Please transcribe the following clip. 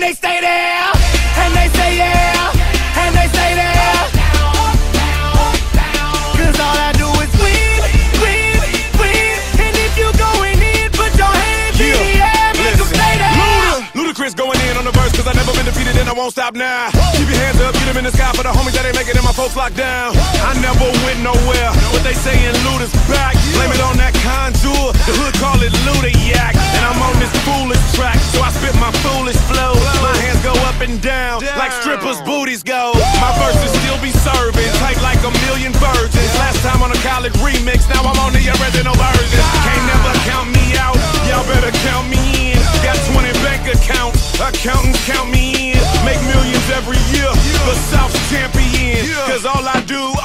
they stay there, and they say yeah, and they say there. Cause all I do is win, win, win. And if you going in, put your hands in the air, make them stay there. Ludacris going in on the verse, cause I never been defeated and I won't stop now. Keep your hands up, get them in the sky for the homies that ain't making it, my folks locked down. I never went nowhere, what they saying Luda's back. Blame it on that contour, the hood call it Luda-yak. And I'm on this foolish track, so I spit my foolish flow. My hands go up and down, like strippers' booties go. My verses still be serving, tight like a million virgins. Last time on a college remix, now I'm on the original version. Can't never count me out, y'all better count me in. Got 20 bank accounts, accountants count me in. Make millions every year, the South's champion. Cause all I do,